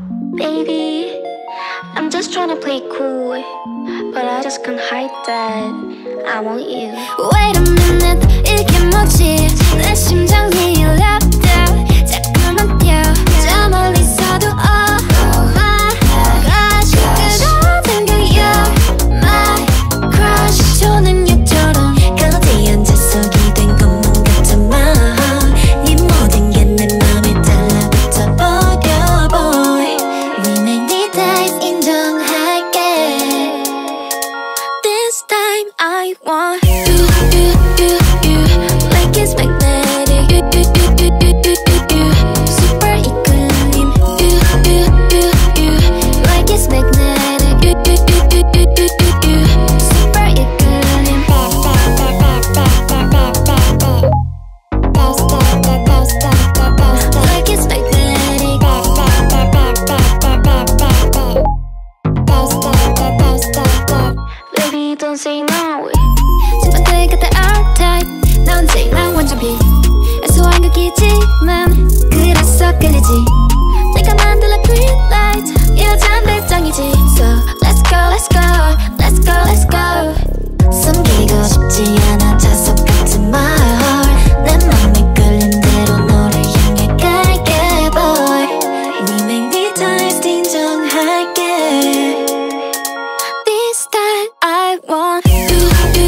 Baby, I'm just trying to play cool, but I just can't hide that I want you. Wait a minute, 이게 뭐지? 내 심장이 랍다 자꾸만 뛰어 저 멀리서도 oh my gosh 그런 생각이야 my crush 초능력처럼 거기 앉아서 기댄 것만 같잖아 네 모든 게 내 맘에 달라붙어 버려 boy Remake 네 days 인정할게 This time I want you like it's magnetic super equilibrium you like it's magnetic super equilibrium like it's magnetic Baby, don't say no. 친구들 같아 R-Type 넌 제일랑 완전 B 애소한 극이지만 그래서 끌리지 내가 만들어 green light 여잔 배짱이지 So let's go let's go let's go let's go 숨기고 싶지 않아 자석 같은 my heart 내 맘에 끌린 대로 너를 향해 갈게 boy Remake 네 taste 인정할게 This time I want you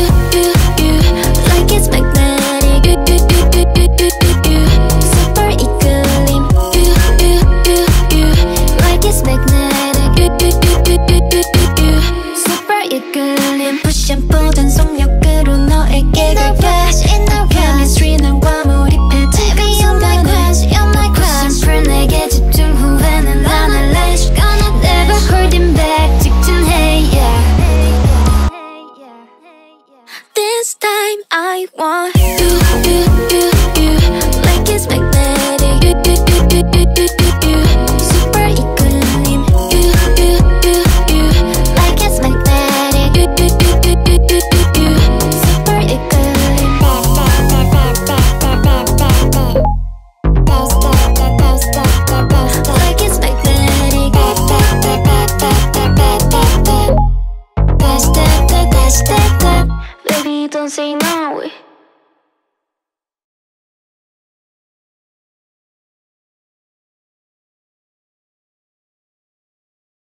like it's magnetic super equilibrium you like it's magnetic super equilibrium push and pull 전속력으로 너에게 갈게 chemistry 난과 몰입해 Baby you're my crush you're my crush 풀 내게 집중 후회는 난 할래 Never holding back 직진해 yeah This time I want you like it's magnetic super equilibrium you like it's magnetic super equilibrium like it's magnetic Baby, don't say no.